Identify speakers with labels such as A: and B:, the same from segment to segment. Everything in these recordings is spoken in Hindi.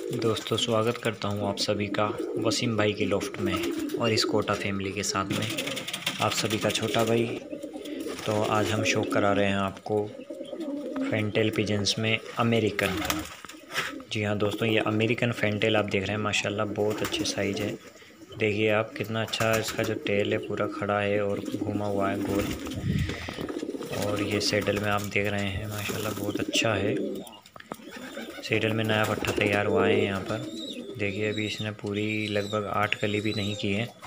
A: दोस्तों स्वागत करता हूं आप सभी का वसीम भाई के लॉफ्ट में और इस कोटा फैमिली के साथ में आप सभी का छोटा भाई। तो आज हम शो करा रहे हैं आपको फैंटेल पिजन्स में अमेरिकन का। जी हाँ दोस्तों, ये अमेरिकन फैंटेल आप देख रहे हैं, माशाल्लाह बहुत अच्छे साइज़ है। देखिए आप कितना अच्छा इसका जो टेल है पूरा खड़ा है और घूमा हुआ है गोल। और ये सैडल में आप देख रहे हैं माशाल्लाह बहुत अच्छा है। सैडल में नया पट्टा तैयार हुआ है यहाँ पर। देखिए अभी इसने पूरी लगभग 8 कली भी नहीं की है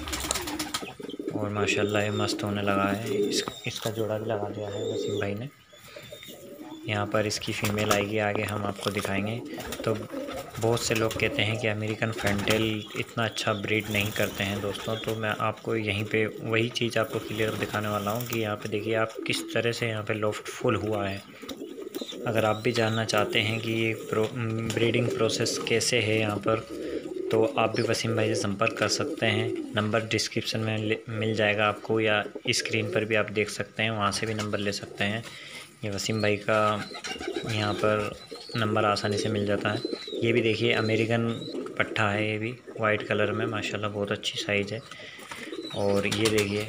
A: और माशाल्लाह ये मस्त होने लगा है। इसका जोड़ा भी लगा दिया है वसीम भाई ने। यहाँ पर इसकी फ़ीमेल आएगी, आगे हम आपको दिखाएंगे। तो बहुत से लोग कहते हैं कि अमेरिकन फैंटेल इतना अच्छा ब्रीड नहीं करते हैं दोस्तों, तो मैं आपको यहीं पे वही चीज़ आपको क्लियर दिखाने वाला हूँ कि यहाँ पे देखिए आप किस तरह से यहाँ पे लॉफ्ट फुल हुआ है। अगर आप भी जानना चाहते हैं कि ये ब्रीडिंग प्रोसेस कैसे है यहाँ पर, तो आप भी वसीम भाई से संपर्क कर सकते हैं। नंबर डिस्क्रिप्शन में मिल जाएगा आपको, या स्क्रीन पर भी आप देख सकते हैं, वहाँ से भी नंबर ले सकते हैं। ये वसीम भाई का यहाँ पर नंबर आसानी से मिल जाता है। ये भी देखिए अमेरिकन पट्ठा है, ये भी वाइट कलर में माशाल्लाह बहुत अच्छी साइज़ है। और ये देखिए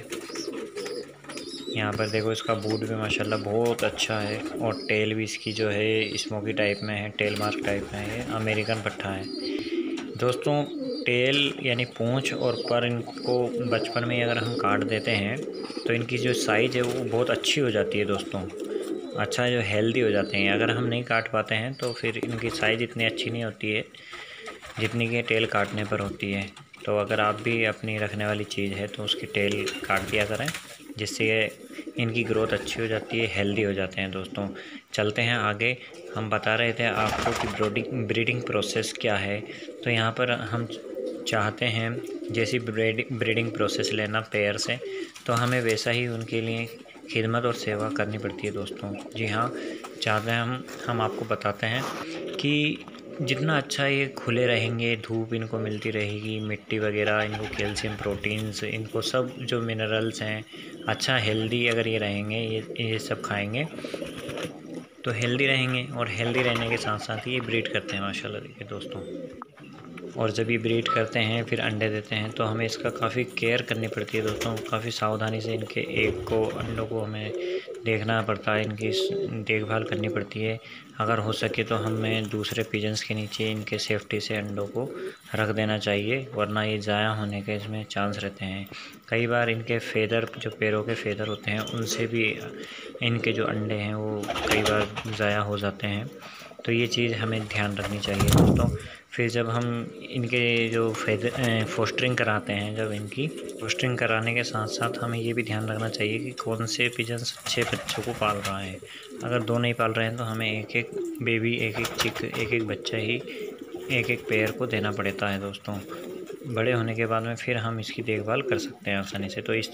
A: यहाँ पर देखो इसका बूट भी माशाल्लाह बहुत अच्छा है और टेल भी इसकी जो है स्मोकी टाइप में है, टेल मार्क टाइप में है। ये अमेरिकन पट्ठा है दोस्तों। टेल यानी पूँछ और पर इनको बचपन में अगर हम काट देते हैं तो इनकी जो साइज़ है वो बहुत अच्छी हो जाती है दोस्तों। अच्छा जो हेल्दी हो जाते हैं। अगर हम नहीं काट पाते हैं तो फिर इनकी साइज़ इतनी अच्छी नहीं होती है जितनी कि टेल काटने पर होती है। तो अगर आप भी अपनी रखने वाली चीज़ है तो उसकी टेल काट दिया करें, जिससे इनकी ग्रोथ अच्छी हो जाती है, हेल्दी हो जाते हैं दोस्तों। चलते हैं आगे। हम बता रहे थे आपको कि ब्रीडिंग प्रोसेस क्या है। तो यहाँ पर हम चाहते हैं जैसी ब्रीडिंग प्रोसेस लेना पेयर से, तो हमें वैसा ही उनके लिए खिदमत और सेवा करनी पड़ती है दोस्तों। जी हाँ, चाहते हैं हम आपको बताते हैं कि जितना अच्छा ये खुले रहेंगे, धूप इनको मिलती रहेगी, मिट्टी वगैरह, इनको कैल्शियम, प्रोटीन्स, इनको सब जो मिनरल्स हैं, अच्छा हेल्दी अगर ये रहेंगे, ये सब खाएंगे तो हेल्दी रहेंगे। और हेल्दी रहने के साथ साथ ये ब्रीड करते हैं माशाल्लाह देखिए दोस्तों। और जब ये ब्रीड करते हैं फिर अंडे देते हैं तो हमें इसका काफ़ी केयर करनी पड़ती है दोस्तों। काफ़ी सावधानी से इनके अंडों को हमें देखना पड़ता है, इनकी देखभाल करनी पड़ती है। अगर हो सके तो हमें दूसरे पिजन्स के नीचे इनके सेफ्टी से अंडों को रख देना चाहिए, वरना ये ज़ाया होने के इसमें चांस रहते हैं। कई बार इनके फेदर, जो पैरों के फेदर होते हैं, उनसे भी इनके जो अंडे हैं वो कई बार ज़ाया हो जाते हैं। तो ये चीज़ हमें ध्यान रखनी चाहिए दोस्तों। फिर जब हम इनके जो फोस्टरिंग कराते हैं, जब इनकी फोस्टरिंग कराने के साथ साथ हमें ये भी ध्यान रखना चाहिए कि कौन से पिजन्स अच्छे बच्चों को पाल रहा है। अगर दो नहीं पाल रहे हैं तो हमें एक एक बेबी, एक एक चिक, एक एक बच्चा ही एक एक पेयर को देना पड़ता है दोस्तों। बड़े होने के बाद में फिर हम इसकी देखभाल कर सकते हैं आसानी से। तो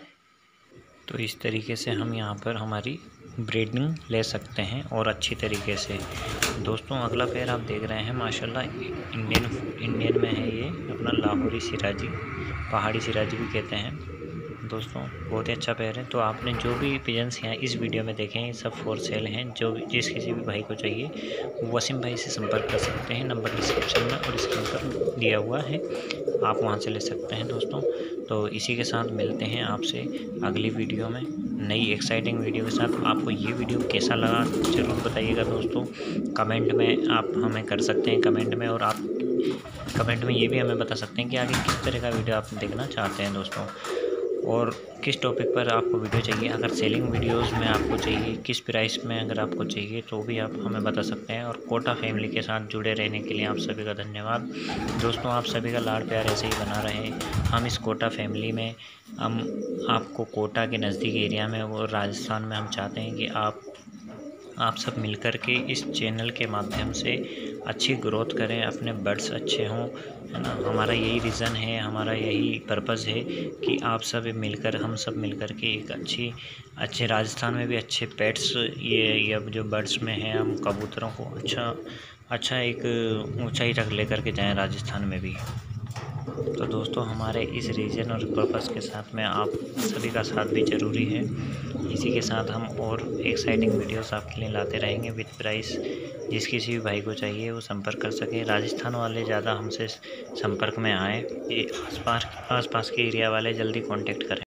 A: इस तरीके से हम यहाँ पर हमारी ब्रीडिंग ले सकते हैं और अच्छी तरीके से दोस्तों। अगला पेयर आप देख रहे हैं माशाल्लाह इंडियन में है, ये अपना लाहौरी सिराजी, पहाड़ी सिराजी भी कहते हैं दोस्तों। बहुत ही अच्छा पेयर है। तो आपने जो भी पिजन्स यहाँ इस वीडियो में देखे हैं सब फॉर सेल हैं। जिस किसी भी भाई को चाहिए वो वसीम भाई से संपर्क कर सकते हैं। नंबर डिस्क्रिप्शन में और स्क्रीन पर दिया हुआ है, आप वहाँ से ले सकते हैं दोस्तों। तो इसी के साथ मिलते हैं आपसे अगली वीडियो में, नई एक्साइटिंग वीडियो के साथ। आपको ये वीडियो कैसा लगा ज़रूर बताइएगा दोस्तों। कमेंट में आप हमें कर सकते हैं कमेंट में, और आप कमेंट में ये भी हमें बता सकते हैं कि आगे किस तरह का वीडियो आप देखना चाहते हैं दोस्तों, और किस टॉपिक पर आपको वीडियो चाहिए। अगर सेलिंग वीडियोस में आपको चाहिए, किस प्राइस में अगर आपको चाहिए, तो भी आप हमें बता सकते हैं। और कोटा फैमिली के साथ जुड़े रहने के लिए आप सभी का धन्यवाद दोस्तों। आप सभी का लाड़ प्यार ऐसे ही बना रहे। हम इस कोटा फैमिली में हम आपको कोटा के नज़दीक एरिया में और राजस्थान में हम चाहते हैं कि आप सब मिलकर के इस चैनल के माध्यम से अच्छी ग्रोथ करें, अपने बर्ड्स अच्छे हों, है ना। हमारा यही रीज़न है, हमारा यही पर्पज़ है कि आप सब मिलकर, हम सब मिलकर के एक अच्छे राजस्थान में भी अच्छे पेट्स, ये जो बर्ड्स में हैं, हम कबूतरों को अच्छा एक ऊंचाई तक लेकर के जाएं राजस्थान में भी। तो दोस्तों हमारे इस रीजन और पर्पज़ के साथ में आप सभी का साथ भी ज़रूरी है। इसी के साथ हम और एक्साइटिंग वीडियोस आपके लिए लाते रहेंगे विद प्राइस। जिस किसी भी भाई को चाहिए वो संपर्क कर सके। राजस्थान वाले ज़्यादा हमसे संपर्क में आए, ये आसपास के एरिया वाले जल्दी कांटेक्ट करें।